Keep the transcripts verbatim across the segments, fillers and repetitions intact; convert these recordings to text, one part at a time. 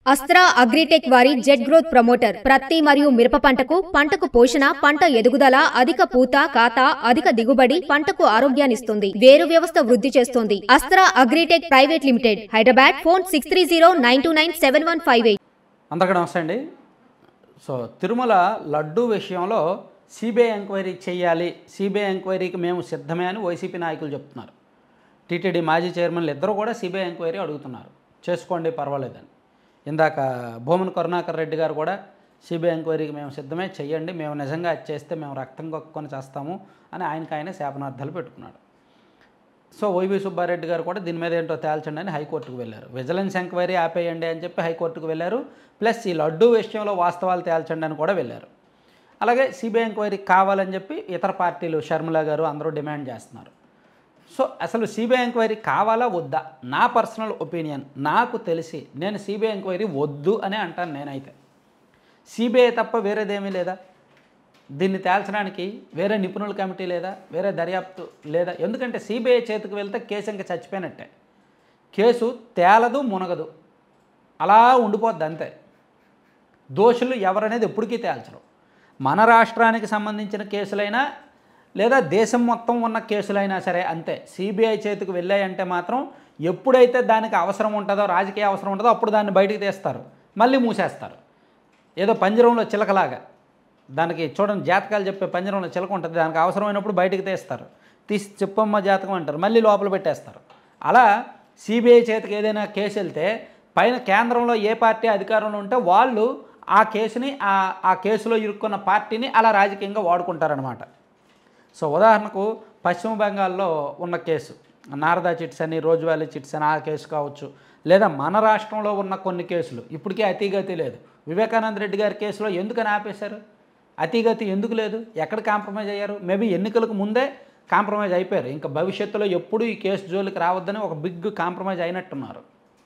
అస్త్రా అగ్రిటెక్ వారి jet growth promoter ప్రత్తి మరియు మిరప పంటకు పంటకు పోషణ, పంట ఎదుగుదల, అధిక పూత, కాత, అధిక దిగుబడి, పంటకు ఆరోగ్యాన్నిస్తుంది. వేరు వ్యవస్థ వృద్ధి చేస్తుంది. Astra Agritech private limited, Hyderabad. Phone six three zero nine two nine seven one five eight. అందరికీ నమస్తే అండి. సో తిరుమల లడ్డు విషయంలో సిబిఐ ఎంక్వైరీ చేయాలి, సిబిఐ ఎంక్వైరీకి మేము సిద్ధమే అని వైసీపీ నాయకులు చెప్తున్నారు. టీటీడీ మాజీ చైర్మన్లు ఇద్దరు కూడా సిబిఐ ఎంక్వైరీ అడుగుతున్నారు, చేసుకోండి పర్వాలేదని. ఇందాక భూమన్ కరుణాకర్ రెడ్డి గారు కూడా సిబిఐ ఎంక్వైరీకి మేము సిద్ధమే, చెయ్యండి, మేము నిజంగా అది చేస్తే మేము రక్తం కొక్కుని చేస్తాము అని ఆయనకు ఆయన శాపనార్థాలు పెట్టుకున్నాడు. సో వైవి సుబ్బారెడ్డి గారు కూడా దీని మీద ఏంటో తేల్చండి అని హైకోర్టుకు వెళ్ళారు. విజిలెన్స్ ఎంక్వైరీ ఆపేయండి అని చెప్పి హైకోర్టుకు వెళ్ళారు. ప్లస్ ఈ లడ్డు విషయంలో వాస్తవాలు తేల్చండి అని కూడా వెళ్ళారు. అలాగే సిబిఐ ఎంక్వైరీ కావాలని చెప్పి ఇతర పార్టీలు, షర్మిల గారు అందరూ డిమాండ్ చేస్తున్నారు. సో అసలు సిబిఐ ఎంక్వైరీ కావాలా వద్దా? నా పర్సనల్ ఒపీనియన్, నాకు తెలిసి నేను సిబిఐ ఎంక్వైరీ వద్దు అనే అంటాను. నేనైతే సిబిఐ తప్ప వేరేదేమీ లేదా, దీన్ని తేల్చడానికి వేరే నిపుణుల కమిటీ లేదా, వేరే దర్యాప్తు లేదా? ఎందుకంటే సిబిఐ చేతికి వెళ్తే కేసు ఇంకా చచ్చిపోయినట్టే. కేసు తేలదు, మునగదు, అలా ఉండిపోద్ది అంతే. దోషులు ఎవరనేది ఎప్పటికీ తేల్చరు. మన రాష్ట్రానికి సంబంధించిన కేసులైనా లేదా దేశం మొత్తం ఉన్న కేసులైనా సరే అంతే. సిబిఐ చేతికి వెళ్ళాయంటే మాత్రం ఎప్పుడైతే దానికి అవసరం ఉంటుందో, రాజకీయ అవసరం ఉంటుందో అప్పుడు దాన్ని బయటికి తీస్తారు, మళ్ళీ మూసేస్తారు. ఏదో పంజరంలో చిలకలాగా, దానికి చూడండి జాతకాలు చెప్పే పంజరంలో చిలక ఉంటుంది, దానికి అవసరమైనప్పుడు బయటికి తీస్తారు, తీసి చెప్పమ్మ జాతకం అంటారు, మళ్ళీ లోపల పెట్టేస్తారు. అలా సిబిఐ చేతికి ఏదైనా కేసు వెళ్తే పైన కేంద్రంలో ఏ పార్టీ అధికారంలో ఉంటే వాళ్ళు ఆ కేసుని ఆ కేసులో ఇరుక్కున్న పార్టీని అలా రాజకీయంగా వాడుకుంటారనమాట. సో ఉదాహరణకు పశ్చిమ బెంగాల్లో ఉన్న కేసు నారదా చిట్స్ అని, రోజు వ్యాలీ చిట్స్ అని ఆ కేసు కావచ్చు, లేదా మన రాష్ట్రంలో ఉన్న కొన్ని కేసులు ఇప్పటికీ అతిగతి లేదు. వివేకానంద రెడ్డి గారి కేసులో ఎందుకని ఆపేశారు? అతిగతి ఎందుకు లేదు? ఎక్కడ కాంప్రమైజ్ అయ్యారు? మేబీ ఎన్నికలకు ముందే కాంప్రమైజ్ అయిపోయారు. ఇంకా భవిష్యత్తులో ఎప్పుడు ఈ కేసు జోలికి రావద్దని ఒక బిగ్ కాంప్రమైజ్ అయినట్టున్నారు.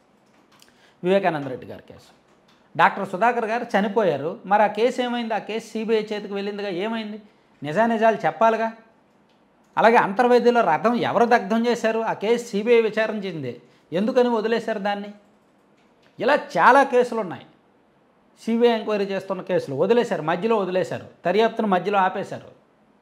వివేకానంద రెడ్డి గారి కేసు, డాక్టర్ సుధాకర్ గారు చనిపోయారు, మరి ఆ కేసు ఏమైంది? ఆ కేసు సిబిఐ చేతికి వెళ్ళిందిగా, ఏమైంది? నిజానిజాలు చెప్పాలిగా. అలాగే అంతర్వేదిలో రథం ఎవరు దగ్ధం చేశారు? ఆ కేసు సిబిఐ విచారణ చెంది, ఎందుకని వదిలేశారు దాన్ని? ఇలా చాలా కేసులు ఉన్నాయి. సిబిఐ ఎంక్వైరీ చేస్తున్న కేసులు వదిలేశారు, మధ్యలో వదిలేశారు, దర్యాప్తును మధ్యలో ఆపేశారు.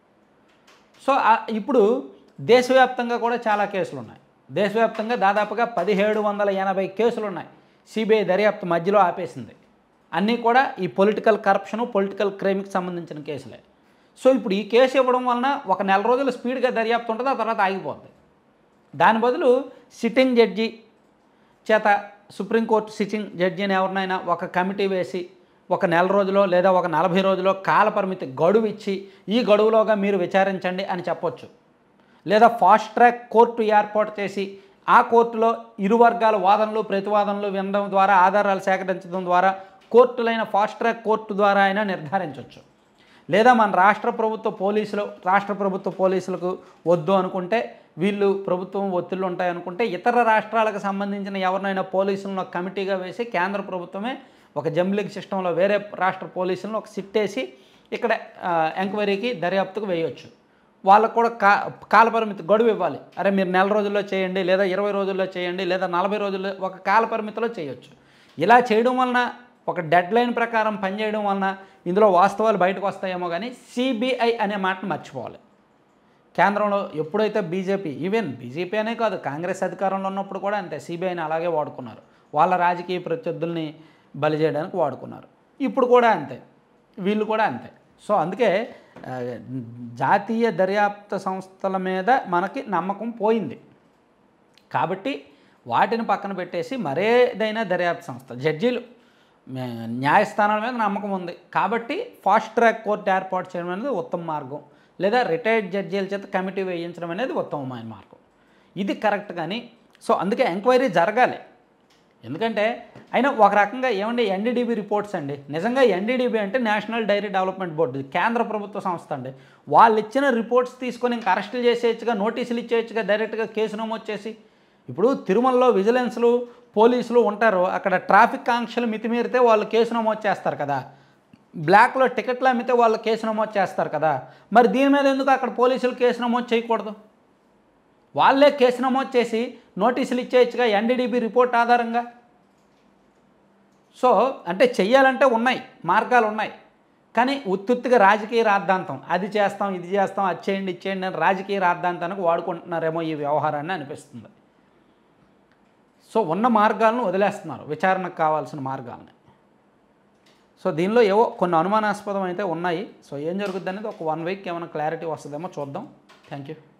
సో ఇప్పుడు దేశవ్యాప్తంగా కూడా చాలా కేసులు ఉన్నాయి. దేశవ్యాప్తంగా దాదాపుగా పదిహేడు వందల ఎనభై కేసులు ఉన్నాయి. సిబిఐ దర్యాప్తు మధ్యలో ఆపేసింది. అన్నీ కూడా ఈ పొలిటికల్ కరప్షను, పొలిటికల్ క్రైమ్కి సంబంధించిన కేసులే. సో ఇప్పుడు ఈ కేసు ఇవ్వడం వలన ఒక నెల రోజులు స్పీడ్గా దర్యాప్తు ఉంటుంది, ఆ తర్వాత ఆగిపోతుంది. దాని బదులు సిట్టింగ్ జడ్జి చేత, సుప్రీంకోర్టు సిట్టింగ్ జడ్జిని ఎవరినైనా ఒక కమిటీ వేసి ఒక నెల రోజులో లేదా ఒక నలభై రోజులో కాల పరిమితి గడువు ఇచ్చి ఈ గడువులోగా మీరు విచారించండి అని చెప్పొచ్చు. లేదా ఫాస్ట్ ట్రాక్ కోర్టు ఏర్పాటు చేసి ఆ కోర్టులో ఇరు వర్గాల వాదనలు, ప్రతివాదనలు వినడం ద్వారా, ఆధారాలు సేకరించడం ద్వారా కోర్టులైన ఫాస్ట్ ట్రాక్ కోర్టు ద్వారా అయినా నిర్ధారించవచ్చు. లేదా మన రాష్ట్ర ప్రభుత్వ పోలీసులు, రాష్ట్ర ప్రభుత్వ పోలీసులకు వద్దు అనుకుంటే, వీళ్ళు ప్రభుత్వం ఒత్తిళ్ళు ఉంటాయనుకుంటే ఇతర రాష్ట్రాలకు సంబంధించిన ఎవరినైనా పోలీసులను ఒక కమిటీగా వేసి కేంద్ర ప్రభుత్వమే ఒక జంబ్లింగ్ సిస్టంలో వేరే రాష్ట్ర పోలీసులను ఒక సిట్ వేసి ఇక్కడ ఎంక్వైరీకి, దర్యాప్తుకు వేయవచ్చు. వాళ్ళకు కూడా కా కాలపరిమితి గడువు ఇవ్వాలి. అరే మీరు నెల రోజుల్లో చేయండి, లేదా ఇరవై రోజుల్లో చేయండి, లేదా నలభై రోజుల్లో, ఒక కాలపరిమితిలో చేయొచ్చు. ఇలా చేయడం వలన, ఒక డెడ్ లైన్ ప్రకారం పనిచేయడం వలన ఇందులో వాస్తవాలు బయటకు వస్తాయేమో. కానీ సిబిఐ అనే మాటను మర్చిపోవాలి. కేంద్రంలో ఎప్పుడైతే బీజేపీ, ఈవెన్ బీజేపీ అనే కాదు, కాంగ్రెస్ అధికారంలో ఉన్నప్పుడు కూడా అంతే, సిబిఐని అలాగే వాడుకున్నారు. వాళ్ళ రాజకీయ ప్రత్యర్థుల్ని బలి చేయడానికి వాడుకున్నారు. ఇప్పుడు కూడా అంతే, వీళ్ళు కూడా అంతే. సో అందుకే జాతీయ దర్యాప్తు సంస్థల మీద మనకి నమ్మకం పోయింది. కాబట్టి వాటిని పక్కన పెట్టేసి మరేదైనా దర్యాప్తు సంస్థ, జడ్జీలు, న్యాయస్థానాల మీద నమ్మకం ఉంది కాబట్టి ఫాస్ట్ ట్రాక్ కోర్టు ఏర్పాటు చేయడం అనేది ఉత్తమ మార్గం. లేదా రిటైర్డ్ జడ్జీల చేత కమిటీ వేయించడం అనేది ఉత్తమమైన మార్గం. ఇది కరెక్ట్. కానీ సో అందుకే ఎంక్వైరీ జరగాలి. ఎందుకంటే అయినా ఒక రకంగా ఏమండి, ఎన్డీడీబీ రిపోర్ట్స్ అండి, నిజంగా ఎన్డీడీబీ అంటే నేషనల్ డైరీ డెవలప్మెంట్ బోర్డు, కేంద్ర ప్రభుత్వ సంస్థ అండి. వాళ్ళు ఇచ్చిన రిపోర్ట్స్ తీసుకొని ఇంకా అరెస్టులు చేసేయచ్చుగా, నోటీసులు ఇచ్చేయచ్చుగా, డైరెక్ట్గా కేసు నమోదు చేసి. ఇప్పుడు తిరుమలలో విజిలెన్స్లు, పోలీసులు ఉంటారు, అక్కడ ట్రాఫిక్ ఆంక్షలు మితిమీరితే వాళ్ళు కేసు నమోదు చేస్తారు కదా, బ్లాక్లో టికెట్లు అమ్మితే వాళ్ళు కేసు నమోదు చేస్తారు కదా. మరి దీని మీద ఎందుకు అక్కడ పోలీసులు కేసు నమోదు చేయకూడదు? వాళ్ళే కేసు నమోదు చేసి నోటీసులు ఇచ్చేయచ్చుగా ఎన్డీడీబీ రిపోర్ట్ ఆధారంగా. సో అంటే చెయ్యాలంటే ఉన్నాయి, మార్గాలు ఉన్నాయి. కానీ ఉత్తుత్తిగా రాజకీయ రాద్ధాంతం, అది చేస్తాం ఇది చేస్తాం అది చేయండి ఇది చేయండి అని రాజకీయ రాద్ధాంతానికి వాడుకుంటున్నారేమో ఈ వ్యవహారాన్ని అనిపిస్తుంది. సో ఉన్న మార్గాలను వదిలేస్తున్నారు, విచారణకు కావాల్సిన మార్గాలని. సో దీనిలో ఏవో కొన్ని అనుమానాస్పదం అయితే ఉన్నాయి. సో ఏం జరుగుద్ది అనేది ఒక వన్ వీక్ ఏమైనా క్లారిటీ వస్తుందేమో చూద్దాం. Thank you.